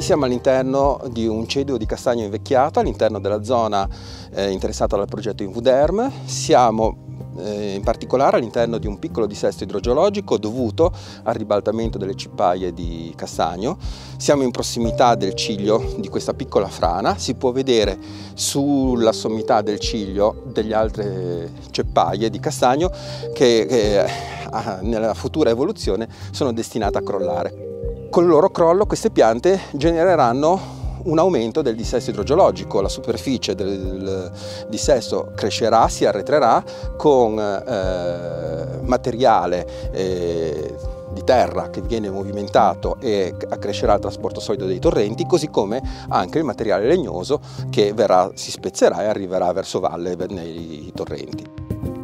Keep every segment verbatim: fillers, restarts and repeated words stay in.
Siamo all'interno di un ceduo di castagno invecchiato, all'interno della zona eh, interessata dal progetto Invuderm. Siamo eh, in particolare all'interno di un piccolo dissesto idrogeologico dovuto al ribaltamento delle cippaie di castagno. Siamo in prossimità del ciglio di questa piccola frana. Si può vedere sulla sommità del ciglio delle altre ceppaie di castagno che, che nella futura evoluzione sono destinate a crollare. Con il loro crollo queste piante genereranno un aumento del dissesto idrogeologico, la superficie del dissesto crescerà, si arretrerà con eh, materiale eh, di terra che viene movimentato e accrescerà il trasporto solido dei torrenti, così come anche il materiale legnoso che verrà, si spezzerà e arriverà verso valle nei torrenti.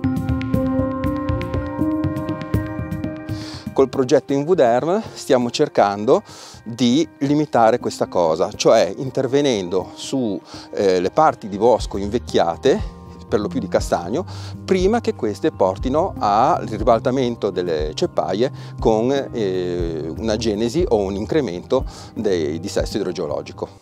Col progetto Invuderm stiamo cercando di limitare questa cosa, cioè intervenendo sulle eh, parti di bosco invecchiate, per lo più di castagno, prima che queste portino al ribaltamento delle ceppaie con eh, una genesi o un incremento del dissesto idrogeologico.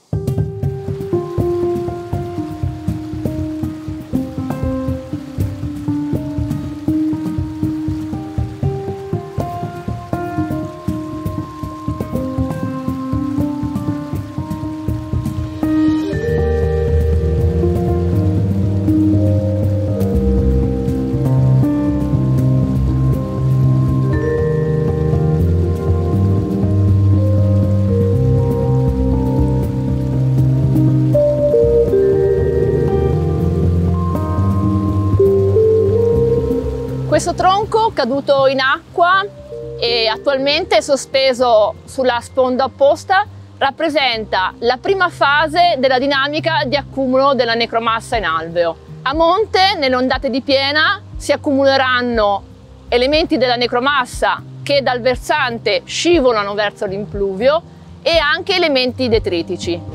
Questo tronco caduto in acqua e attualmente sospeso sulla sponda opposta rappresenta la prima fase della dinamica di accumulo della necromassa in alveo. A monte, nelle ondate di piena, si accumuleranno elementi della necromassa che dal versante scivolano verso l'impluvio e anche elementi detritici.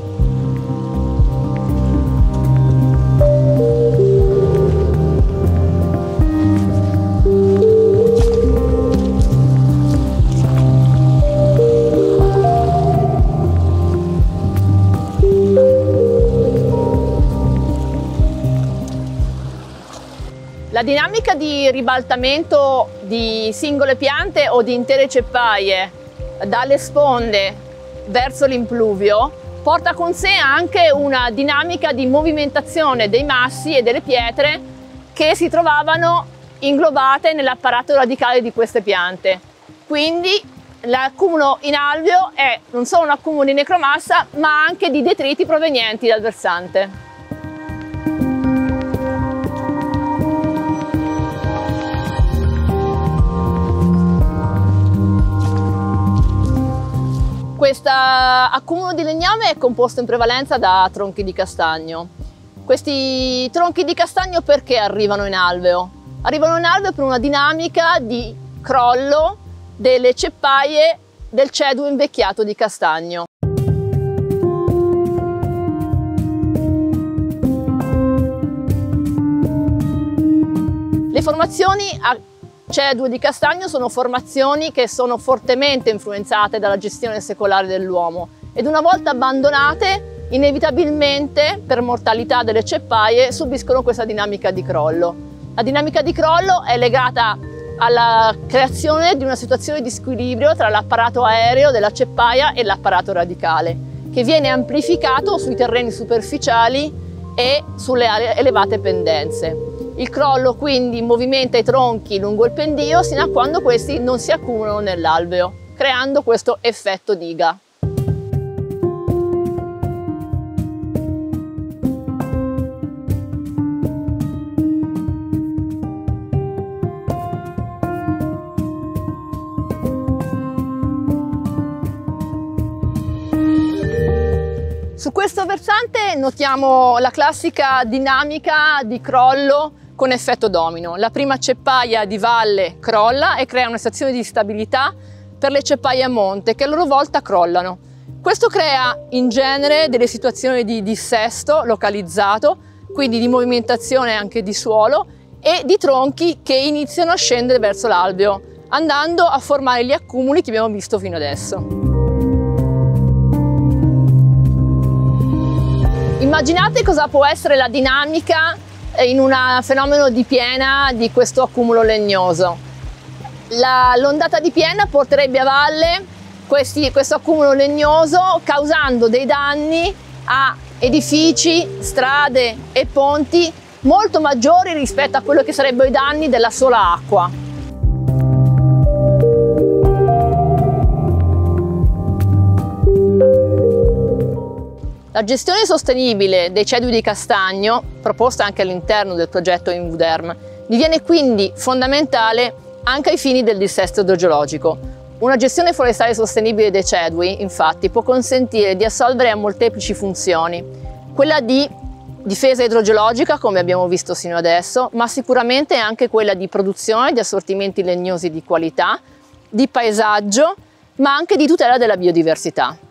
La dinamica di ribaltamento di singole piante o di intere ceppaie dalle sponde verso l'impluvio porta con sé anche una dinamica di movimentazione dei massi e delle pietre che si trovavano inglobate nell'apparato radicale di queste piante. Quindi l'accumulo in alveo è non solo un accumulo di necromassa, ma anche di detriti provenienti dal versante. Questo accumulo di legname è composto in prevalenza da tronchi di castagno. Questi tronchi di castagno perché arrivano in alveo? Arrivano in alveo per una dinamica di crollo delle ceppaie del ceduo invecchiato di castagno. Le formazioni a ceduo di castagno sono formazioni che sono fortemente influenzate dalla gestione secolare dell'uomo ed una volta abbandonate inevitabilmente per mortalità delle ceppaie subiscono questa dinamica di crollo. La dinamica di crollo è legata alla creazione di una situazione di squilibrio tra l'apparato aereo della ceppaia e l'apparato radicale, che viene amplificato sui terreni superficiali e sulle elevate pendenze. Il crollo quindi movimenta i tronchi lungo il pendio sino a quando questi non si accumulano nell'alveo, creando questo effetto diga. Su questo versante notiamo la classica dinamica di crollo con effetto domino. La prima ceppaia di valle crolla e crea una situazione di stabilità per le ceppaie a monte che a loro volta crollano. Questo crea in genere delle situazioni di dissesto localizzato, quindi di movimentazione anche di suolo e di tronchi che iniziano a scendere verso l'alveo, andando a formare gli accumuli che abbiamo visto fino adesso. Immaginate cosa può essere la dinamica in un fenomeno di piena di questo accumulo legnoso. L'ondata di piena porterebbe a valle questi, questo accumulo legnoso, causando dei danni a edifici, strade e ponti molto maggiori rispetto a quello che sarebbero i danni della sola acqua. La gestione sostenibile dei cedui di castagno, proposta anche all'interno del progetto Invuderm, diviene quindi fondamentale anche ai fini del dissesto idrogeologico. Una gestione forestale sostenibile dei cedui, infatti, può consentire di assolvere a molteplici funzioni. Quella di difesa idrogeologica, come abbiamo visto sino adesso, ma sicuramente anche quella di produzione di assortimenti legnosi di qualità, di paesaggio, ma anche di tutela della biodiversità.